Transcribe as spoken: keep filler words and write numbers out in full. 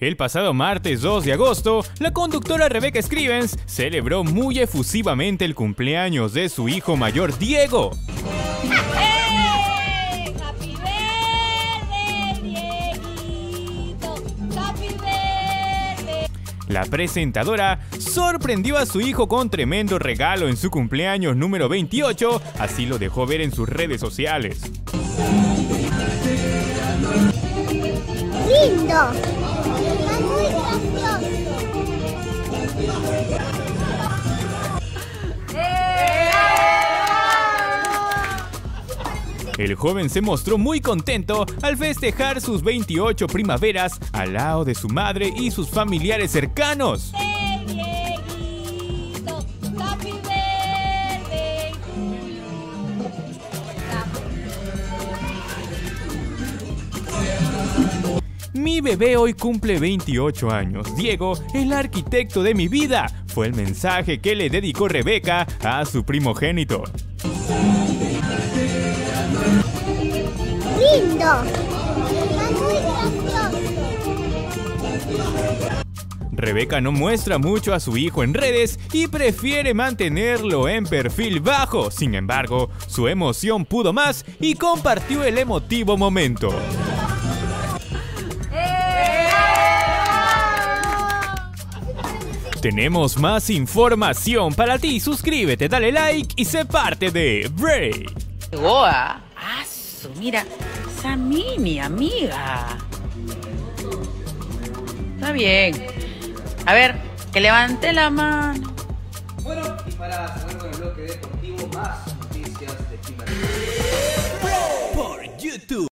El pasado martes dos de agosto, la conductora Rebecca Scrivens celebró muy efusivamente el cumpleaños de su hijo mayor Diego. ¡Hey! ¡Happy birthday, Dieguito! ¡Happy birthday! La presentadora sorprendió a su hijo con tremendo regalo en su cumpleaños número veintiocho, así lo dejó ver en sus redes sociales. ¡Lindo! ¡Está muy gracioso! El joven se mostró muy contento al festejar sus veintiocho primaveras al lado de su madre y sus familiares cercanos. ¡Hey, Dieguito! ¡Happy birthday to you! Mi bebé hoy cumple veintiocho años. Diego, el arquitecto de mi vida, fue el mensaje que le dedicó Rebecca a su primogénito. ¡Lindo! ¡Está muy gracioso! Rebecca no muestra mucho a su hijo en redes y prefiere mantenerlo en perfil bajo. Sin embargo, su emoción pudo más y compartió el emotivo momento. Tenemos más información para ti. Suscríbete, dale like y sé parte de Bray. Goa. ¡Asu! Mira, esa mini amiga. Está bien. A ver, que levante la mano. Bueno, y para cerrar con el bloque deportivo, más noticias de Chile. Por YouTube.